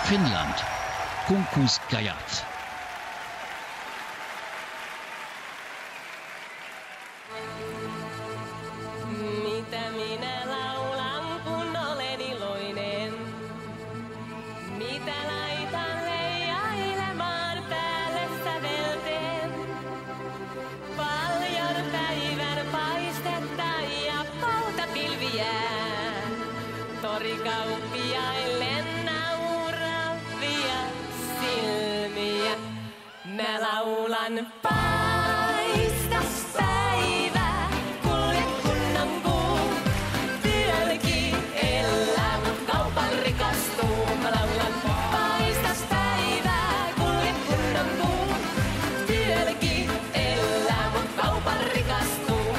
Finnland, Kunkuskajat. Mitä minä laulan, kun olen iloinen? Mitä laitan leijailemaan päälle sävelten? Paljon päivän paistetta ja poutapilviä. Torikauppiaille nauravia silmiä. Mä laulan paistas päivää, kulje kunnon kuu. Työlki elää, mut kaupan rikastuu. Mä laulan paistas päivää, kulje kunnon kuu. Työlki elää, mut kaupan rikastuu.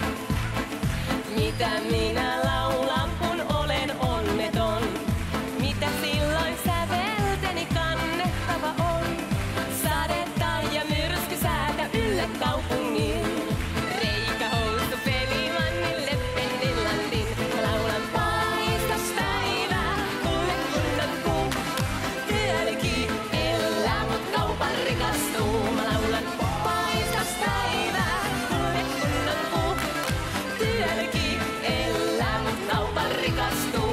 Mitä minä laulan, kun olen onneton? Mitä silloin sävelteni kannettava on? Sadetta ja myrskysäätä ylle kaupungin. Reikähousu pelimannille pennilandin. Mä laulan paistas päivää, kulje kunnon kuu. Työlki elää, mut kaupan rikastuu. Mä laulan paistas päivää, kulje kunnon kuu. Työlki elää, mut kaupan rikastuu.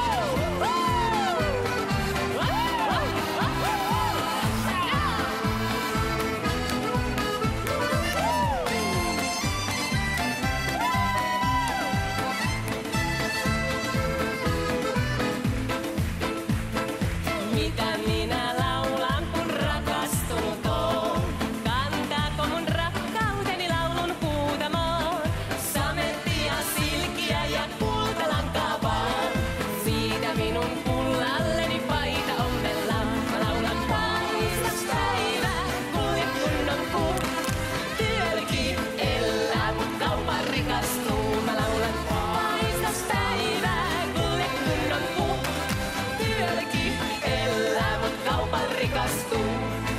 Mitä minä laulan, kun rakastunut oon? Kantaako mun rakkauteni laulun huutamoon? Samettia, silkiä ja kultalankaa vaan. Siitä minun pullalleni paita ommellaan. Mä laulan paistas päivää, kulje kunnon kuu. Työlki elää, mut kaupan rikastuu. Mä laulan paistas päivää, kulje kunnon kuu. Työlki elää, mut kaupan rikastuu.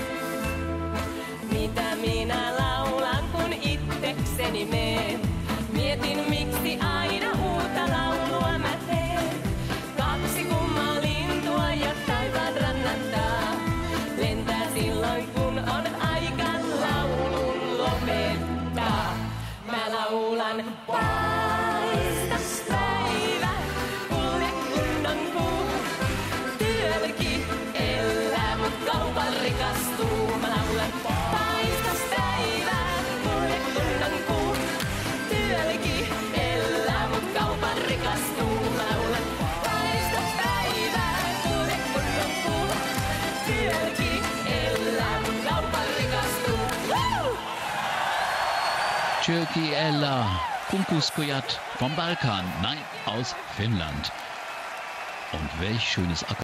Mitä minä laulan, kun itsekseni meen? Mietin, miksi aina uutta laulua mä teen. Kaksi kummaa lintua ja taivaan rannattaa. Lentää silloin, kun on aika laulun lopettaa. Mä laulan paistas päivä, kulje kunnon kuu. Työlki elää, mut kaupan rikastuu. Mä laulan paistas päivää, kulje kunnon kuu. Työlki elää, mut kaupan rikastuu. Mä laulan paistas päivää, kulje kunnon kuu. Työlki elää, mut kaupan rikastuu. Woo! Tjölki Ella, Kunkuskajat vom Balkan, nein, aus Finnland. Und welch schönes